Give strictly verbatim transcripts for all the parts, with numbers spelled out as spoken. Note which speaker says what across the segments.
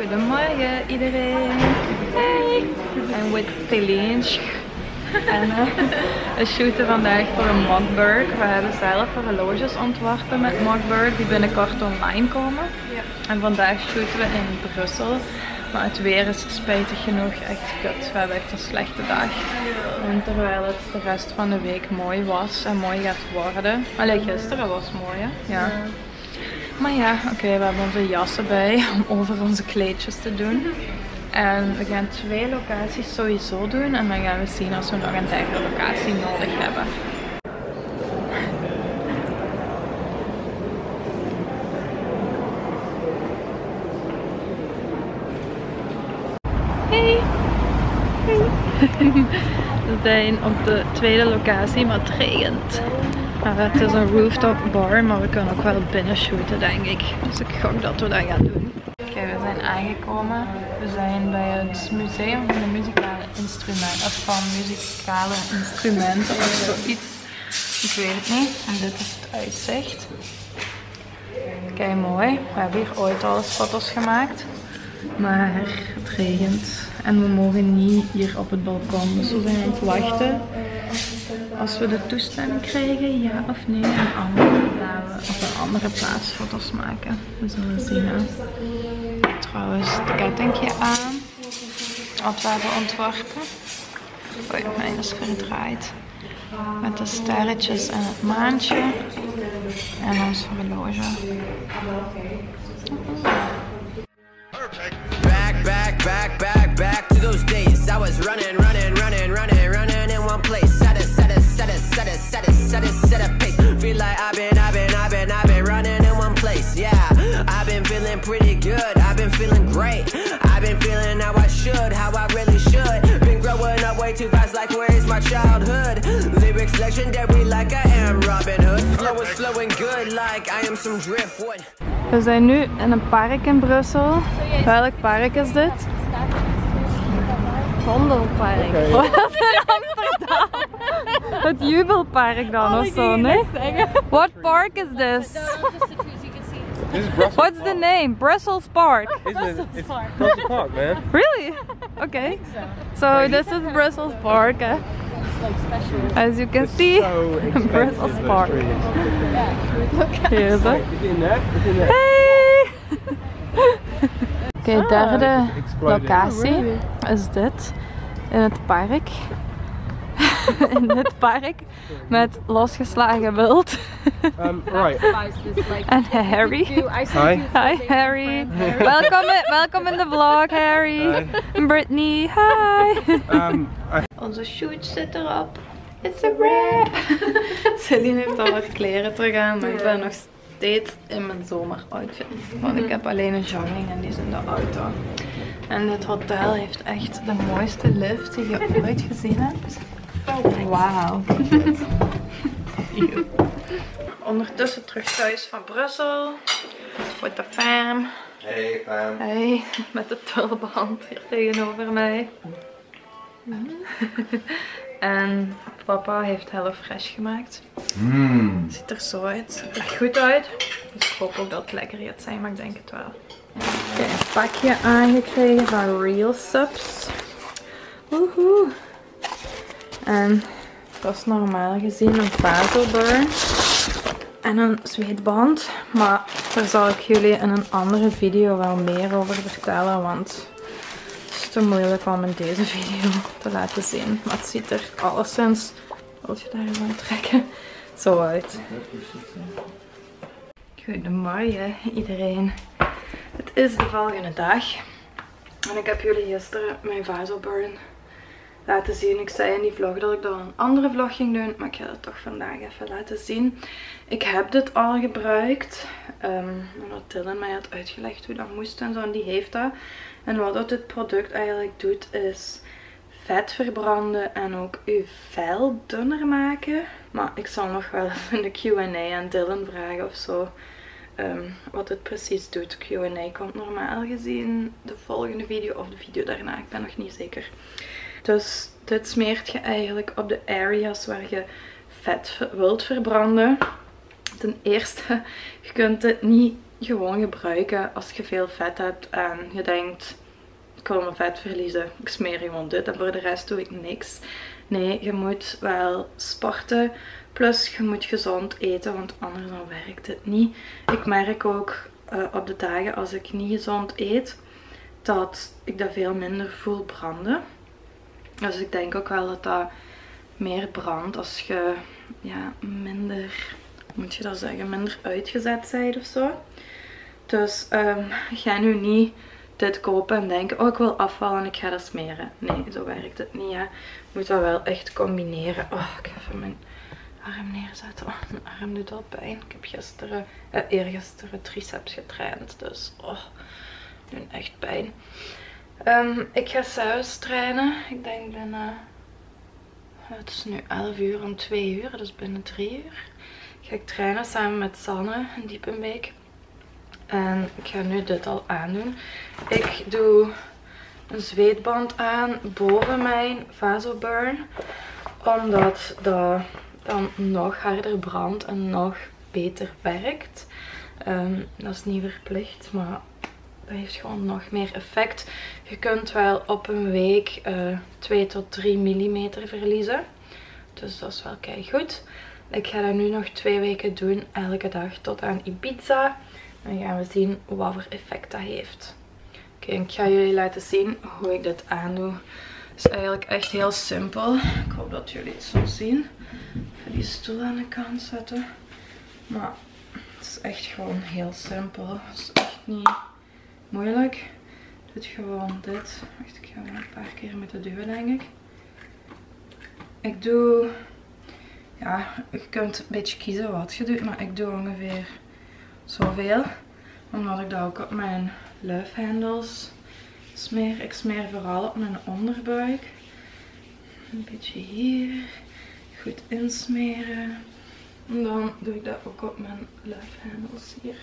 Speaker 1: Goedemorgen iedereen. Hey! I'm with Celine. En uh, we shooten vandaag voor Mockberg. We hebben zelf horloges ontworpen met Mockberg die binnenkort online komen. Ja. En vandaag shooten we in Brussel. Maar het weer is spijtig genoeg echt kut. We hebben echt een slechte dag. En terwijl het de rest van de week mooi was en mooi gaat worden. Allee, gisteren was mooi hè? Ja. Maar ja, oké, okay, we hebben onze jassen bij om over onze kleedjes te doen. En we gaan twee locaties sowieso doen en dan gaan we zien als we nog een derde locatie nodig hebben. Hey! Hey. We zijn op de tweede locatie, maar het regent. Uh, het is een rooftop bar, maar we kunnen ook wel binnen shooten denk ik. Dus ik gok dat we dat gaan doen. Oké, okay, we zijn aangekomen. We zijn bij het museum van de muzikale instrumenten, of van muzikale instrumenten of zoiets. Ik weet het niet. En dit is het uitzicht. Kijk mooi. We hebben hier ooit al eens foto's gemaakt. Maar het regent. En we mogen niet hier op het balkon. Dus we zijn aan het wachten. Als we de toestemming krijgen, ja of nee. En anders gaan we op een andere plaats foto's maken. We zullen zien. Hè. Trouwens, het kettingje aan. Wat we hebben ontworpen. Oei, mijn is verdraaid. Met de sterretjes en het maantje. En ons horloge.
Speaker 2: Back, back, back, back, back to those days. I was running, running, running, running, running in one place. Set it, set it, set it, set it, set it, set it, set a pace. Feel like I've been, I've been, I've been, I've been running in one place. Yeah, I've been feeling pretty good. I've been feeling great. I've been feeling how I should, how I really should. Been growing up way too fast, like where is my childhood? Lyrics legendary, like I am Robin Hood. Flow is flowing good, like I am some driftwood.
Speaker 1: We zijn nu in een park in Brussel. Welk park is dit? Vondelpark. Okay. Wat is in Amsterdam? Het Jubelpark dan of zo, nee? What park is this?
Speaker 3: This is Brussels
Speaker 1: What's
Speaker 3: Park.
Speaker 1: the name? Brussels Park.
Speaker 3: Isn't it? It's Brussels Park, man.
Speaker 1: Really? Okay. So this is Brussels Park. Eh? As you can see,
Speaker 3: So
Speaker 1: Brussels Park. Hier is het.
Speaker 3: It's in there. It's in there.
Speaker 1: Hey! Oké, okay, derde locatie is dit. In het park. In dit park. Met losgeslagen wild.
Speaker 3: Um, right.
Speaker 1: En Harry.
Speaker 3: Hi.
Speaker 1: Hi Harry. Welkom in, welkom in de vlog Harry. En Brittany. Hi.
Speaker 3: Um, I
Speaker 1: Onze shoot zit erop. It's a wrap. Celine heeft al wat kleren terug aan, maar ik ben nog steeds in mijn zomeroutfit. Want ik heb alleen een jogging en die is in de auto. En dit hotel heeft echt de mooiste lift die je ooit gezien hebt. Wauw. Ondertussen terug thuis van Brussel. With the fam.
Speaker 3: Hey, fam.
Speaker 1: Hey, met de tulband hier tegenover mij. En papa heeft HelloFresh gemaakt.
Speaker 3: Mm.
Speaker 1: Het ziet er zo uit. Het ziet er goed uit. Dus ik hoop ook dat het lekker gaat zijn, maar ik denk het wel. Oké, een pakje aangekregen van Real Subs. Woehoe. En dat is normaal gezien een vazelburn. En een zweetband. Maar daar zal ik jullie in een andere video wel meer over vertellen. Want het is te moeilijk om in deze video te laten zien. Maar het ziet er alleszins, wil je daar eens aan trekken, zo uit. Goedemorgen iedereen. Het is de volgende dag. En ik heb jullie gisteren mijn vazelburn laten zien. Ik zei in die vlog dat ik dan een andere vlog ging doen, maar ik ga het toch vandaag even laten zien. Ik heb dit al gebruikt. Um, omdat Dylan mij had uitgelegd hoe dat moest en zo, en die heeft dat. En wat dat dit product eigenlijk doet is vet verbranden en ook uw vel dunner maken. Maar ik zal nog wel in de Q en A aan Dylan vragen of zo. Um, wat het precies doet. Q en A komt normaal gezien de volgende video of de video daarna. Ik ben nog niet zeker. Dus dit smeert je eigenlijk op de areas waar je vet wilt verbranden. Ten eerste, je kunt het niet gewoon gebruiken als je veel vet hebt en je denkt, ik wil mijn vet verliezen, ik smeer gewoon dit en voor de rest doe ik niks. Nee, je moet wel sporten, plus je moet gezond eten, want anders dan werkt het niet. Ik merk ook uh, op de dagen als ik niet gezond eet, dat ik dat veel minder voel branden. Dus ik denk ook wel dat dat meer brandt als je ja, minder, hoe moet je dat zeggen, minder uitgezet bent of zo. Dus um, ga nu niet dit kopen en denken, oh ik wil afvallen en ik ga dat smeren. Nee, zo werkt het niet. Hè. Je moet dat wel echt combineren. Oh, ik ga even mijn arm neerzetten. Oh, mijn arm doet al pijn. Ik heb gisteren, eh, eergisteren triceps getraind, dus oh, het doet echt pijn. Um, ik ga s'avonds trainen. Ik denk binnen, het is nu elf uur om twee uur, dus binnen drie uur. Ga ik trainen samen met Sanne in Diepenbeek. En ik ga nu dit al aandoen. Ik doe een zweetband aan boven mijn Vasoburn. Omdat dat dan nog harder brandt en nog beter werkt. Um, dat is niet verplicht, maar dat heeft gewoon nog meer effect. Je kunt wel op een week uh, twee tot drie millimeter verliezen. Dus dat is wel keigoed. Ik ga dat nu nog twee weken doen, elke dag tot aan Ibiza. Dan gaan we zien wat voor effect dat heeft. Oké, okay, ik ga jullie laten zien hoe ik dit aandoe. Het is eigenlijk echt heel simpel. Ik hoop dat jullie het zo zien. Ik ga die stoel aan de kant zetten. Maar het is echt gewoon heel simpel. Het is echt niet moeilijk. Doe gewoon dit. Wacht, ik ga wel een paar keer moeten duwen, denk ik. Ik doe... Ja, je kunt een beetje kiezen wat je doet, maar ik doe ongeveer zoveel. Omdat ik dat ook op mijn luifhendels smeer. Ik smeer vooral op mijn onderbuik. Een beetje hier. Goed insmeren. En dan doe ik dat ook op mijn luifhendels hier.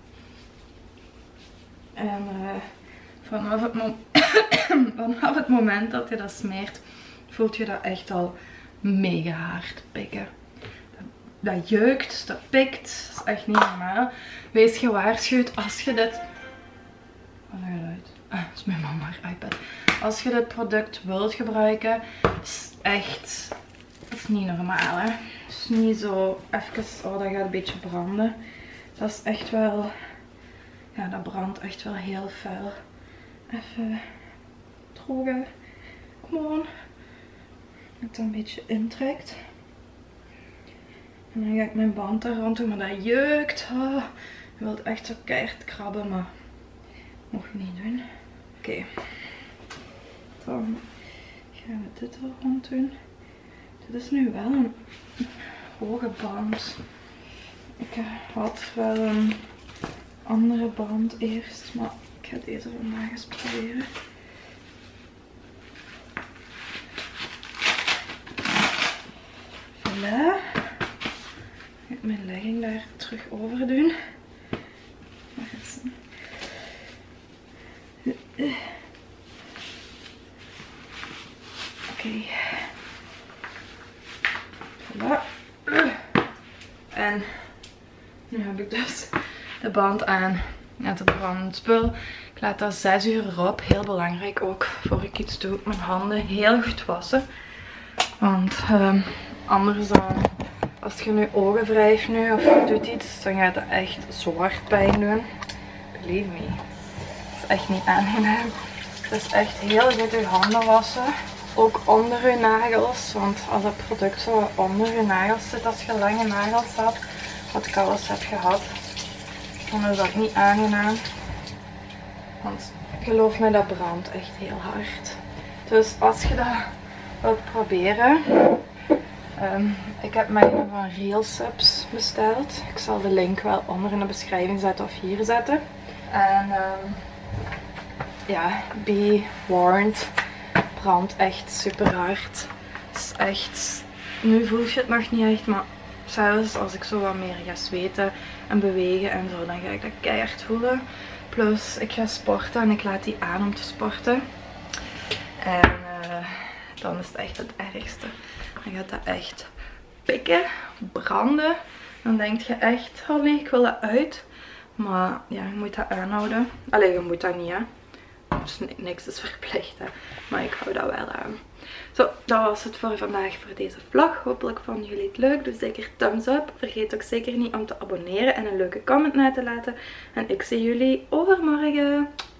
Speaker 1: En uh, vanaf, het vanaf het moment dat je dat smeert, voelt je dat echt al mega hard pikken. Dat, dat jeukt, dat pikt. Dat is echt niet normaal. Wees gewaarschuwd als je dit... Wat is dat geluid? Ah, dat is mijn mama haar iPad. Als je dit product wilt gebruiken, is echt... Dat is niet normaal, hè. Het is niet zo even... Oh, dat gaat een beetje branden. Dat is echt wel... Ja, dat brandt echt wel heel fel. Even drogen. Kom on. Dat het een beetje intrekt. En dan ga ik mijn band daar rond doen, maar dat jeukt. Oh, je wilt echt zo keihard krabben, maar mocht je niet doen. Oké. Okay. Dan gaan we dit er rond doen. Dit is nu wel een hoge band. Ik had wel een andere band eerst, maar ik ga deze vandaag eens proberen. Voilà. Ik ga mijn legging daar terug over doen. Waar is het? Oké. Okay. Voilà. En nu heb ik dus de band aan. Net het brandend spul. Ik laat dat zes uur erop. Heel belangrijk ook voor ik iets doe. Mijn handen heel goed wassen. Want um, anders dan, als je nu ogen wrijft nu of je doet iets, dan gaat het echt zo hard pijn doen. Believe me. Het is echt niet aangenaam. Het is echt heel goed je handen wassen. Ook onder je nagels. Want als het product zo onder je nagels zit, als je lange nagels hebt, wat ik al eens heb gehad, dan is dat niet aangenaam. Want geloof me, dat brandt echt heel hard. Dus als je dat wilt proberen. Um, ik heb mij nog van RealSubs besteld. Ik zal de link wel onder in de beschrijving zetten of hier zetten. En um, ja, be warned. Brandt echt super hard. Het is echt... Nu voel je het nog niet echt, maar zelfs als ik zo wat meer ga zweten en bewegen en zo, dan ga ik dat keihard voelen. Plus, ik ga sporten en ik laat die aan om te sporten. En uh, dan is het echt het ergste. Dan gaat dat echt pikken, branden. Dan denk je echt, oh nee, ik wil dat uit. Maar ja, je moet dat aanhouden. Allee, je moet dat niet, hè. Dus niks is verplicht, hè. Maar ik hou dat wel aan. Zo, dat was het voor vandaag voor deze vlog. Hopelijk vonden jullie het leuk. Doe zeker thumbs up. Vergeet ook zeker niet om te abonneren en een leuke comment na te laten. En ik zie jullie overmorgen.